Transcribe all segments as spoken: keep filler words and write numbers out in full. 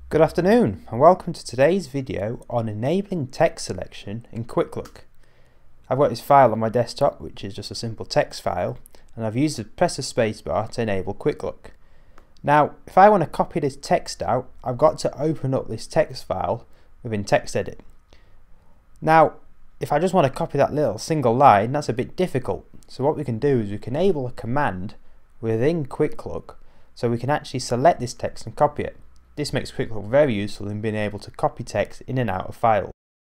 Good afternoon and welcome to today's video on enabling text selection in Quicklook. I've got this file on my desktop which is just a simple text file, and I've used the press the spacebar to enable Quicklook. Now if I want to copy this text out, I've got to open up this text file within TextEdit. Now if I just want to copy that little single line, that's a bit difficult. So what we can do is we can enable a command within Quicklook so we can actually select this text and copy it. This makes Quicklook very useful in being able to copy text in and out of files.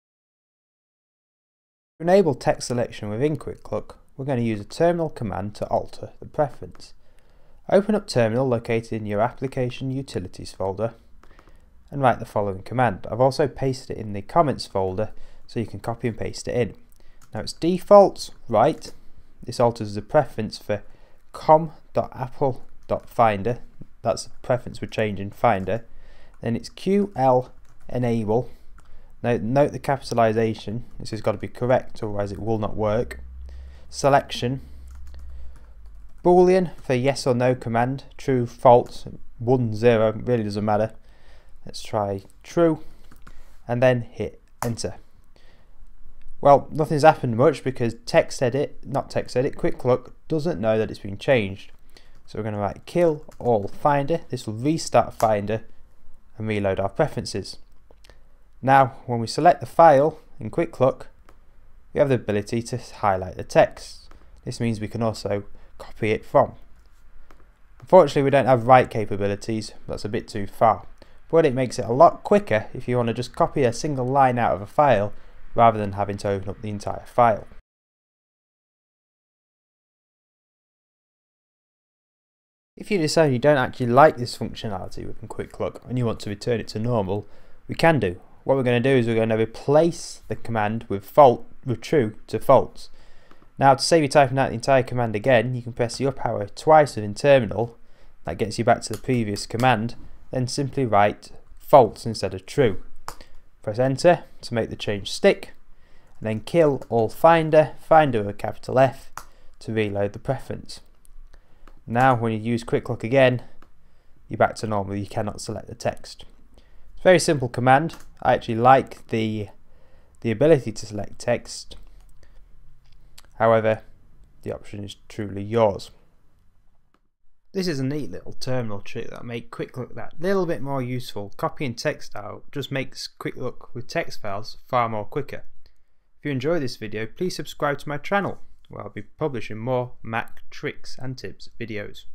To enable text selection within Quicklook, we're going to use a terminal command to alter the preference. Open up Terminal located in your Application Utilities folder and write the following command. I've also pasted it in the comments folder so you can copy and paste it in. Now it's default right. This alters the preference for com dot apple dot finder. That's the preference we're changing Finder. Then it's QLEnable. Now note the capitalization. This has got to be correct, otherwise it will not work. Selection. Boolean for yes or no command. True, false, one, zero. Really doesn't matter. Let's try true, and then hit enter. Well, nothing's happened much because TextEdit, not TextEdit, Quicklook doesn't know that it's been changed. So we're going to write killall This will restart Finder and reload our preferences. Now when we select the file in Quicklook, we have the ability to highlight the text. This means we can also copy it from. Unfortunately we don't have write capabilities, that's a bit too far, but it makes it a lot quicker if you want to just copy a single line out of a file rather than having to open up the entire file. If you decide you don't actually like this functionality within Quicklook and you want to return it to normal, we can do. What we're going to do is we're going to replace the command with fault with true to false. Now to save you typing out the entire command again, you can press the up arrow twice within Terminal. That gets you back to the previous command. Then simply write false instead of true. Press enter to make the change stick, and then kill all Finder, Finder with a capital F, to reload the preference. Now when you use Quicklook again, you're back to normal, you cannot select the text. It's a very simple command. I actually like the, the ability to select text. However, the option is truly yours. This is a neat little terminal trick that make Quicklook that little bit more useful. Copying text out just makes Quicklook with text files far more quicker. If you enjoy this video, please subscribe to my channel, where I'll be publishing more Mac tricks and tips videos.